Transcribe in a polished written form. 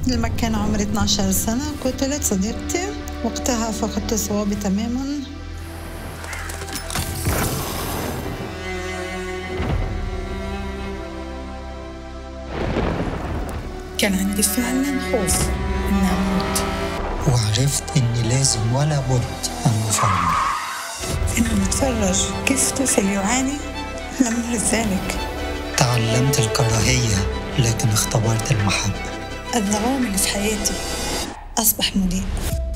لما كان عمري 12 سنة قتلت صديقتي. وقتها فقدت صوابي تماماً. كان عندي فعلاً خوف إني أموت، وعرفت إني لازم ولا بد أن أفرمل. إني أتفرج كيف طفل يعاني من ذلك. تعلمت الكراهية لكن اختبرت المحبة. الدوام اللي في حياتي أصبح مضيء.